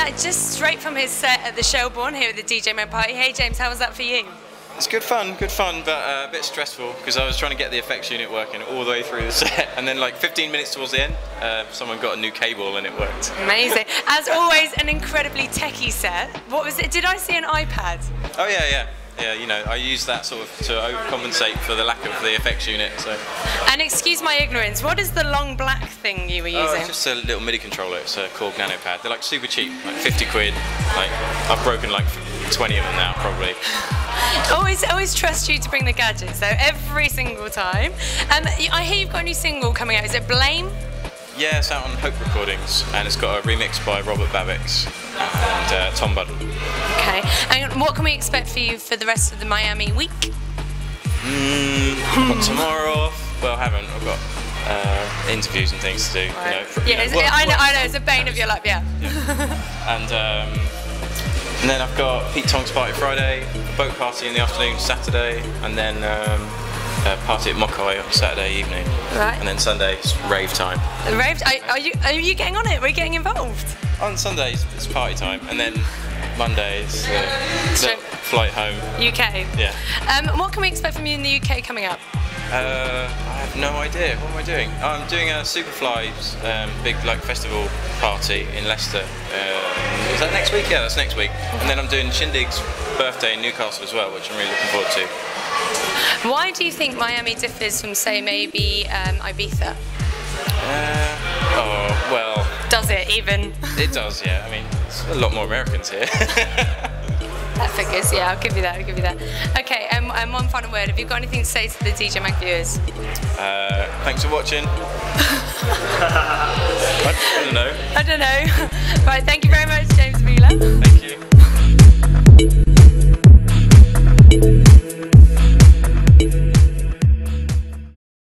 that just straight from his set at the Shelbourne here at the DJ Man Party. Hey James, how was that for you? It's good fun, but a bit stressful because I was trying to get the effects unit working all the way through the set, and then like 15 minutes towards the end, someone got a new cable and it worked. Amazing. As always, an incredibly techie set. What was it? Did I see an iPad? Oh yeah. Yeah, you know, I use that sort of to overcompensate for the lack of the effects unit. So. And excuse my ignorance, what is the long black thing you were using? Oh, it's just a little MIDI controller. It's a Korg Nano Pad. They're like super cheap, like 50 quid. Like I've broken like 20 of them now, probably. Always trust you to bring the gadgets, though, every single time. I hear you've got a new single coming out. Is it Blame? Yeah, it's out on Hope Recordings, and it's got a remix by Robert Babix and Tom Budden. Okay, and what can we expect for you for the rest of the Miami week? I've got tomorrow off. Well, I haven't. I've got interviews and things to do. Right. You know, I know, it's a bane of your life, yeah. And then I've got Pete Tong's party Friday, boat party in the afternoon Saturday, and then party at Mokai on Saturday evening. Right. And then Sunday's rave time. Rave? Are you getting on it? We're getting involved. On Sundays it's party time, and then Mondays the flight home. UK. Yeah. What can we expect from you in the UK coming up? I have no idea. What am I doing? I'm doing a Superfly's big like festival party in Leicester. Is that next week? Yeah, that's next week. And then I'm doing Shindig's birthday in Newcastle as well, which I'm really looking forward to. Why do you think Miami differs from, say, maybe Ibiza? Oh, well... Does it, even? It does, yeah. I mean, there's a lot more Americans here. That figures, yeah, I'll give you that. Okay, and one final word. Have you got anything to say to the DJ Mag viewers? Thanks for watching. I don't know. Right, thank you very much, James Zabiela. Thank you.